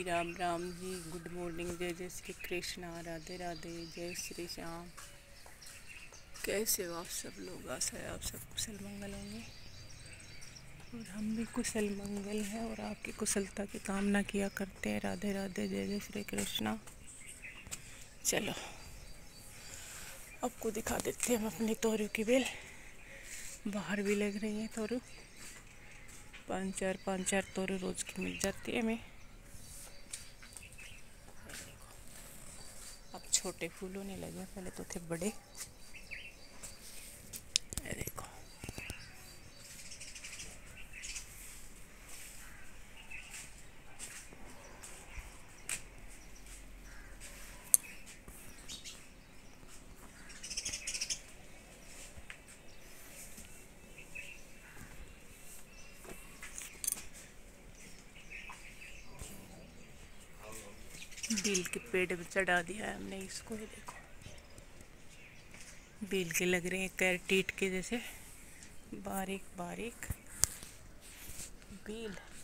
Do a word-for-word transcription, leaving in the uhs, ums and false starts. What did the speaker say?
Ram Ram ji, good morning, जय जय श्री कृष्णा, राधे राधे, जय श्री श्याम। कैसे हो आप सब लोग? आशा है आप सब कुशल मंगल होंगे और हम भी कुशल मंगल हैं और आपकी कुशलता की कामना किया करते हैं। राधे राधे, जय जय श्री कृष्णा। चलो आपको दिखा देते हैं हम अपनी तोरू की बेल। बाहर भी लग रही है तोरू, पाँच चार पाँच चार तोरू रोज की मिल जाती है हमें। अब छोटे फूल होने लगे, पहले तो थे बड़े। ये देखो, बेल के पेड़ पे चढ़ा दिया है हमने इसको। ये देखो, बेल के लग रहे हैं कैरटीट के जैसे, बारीक बारीक बेल।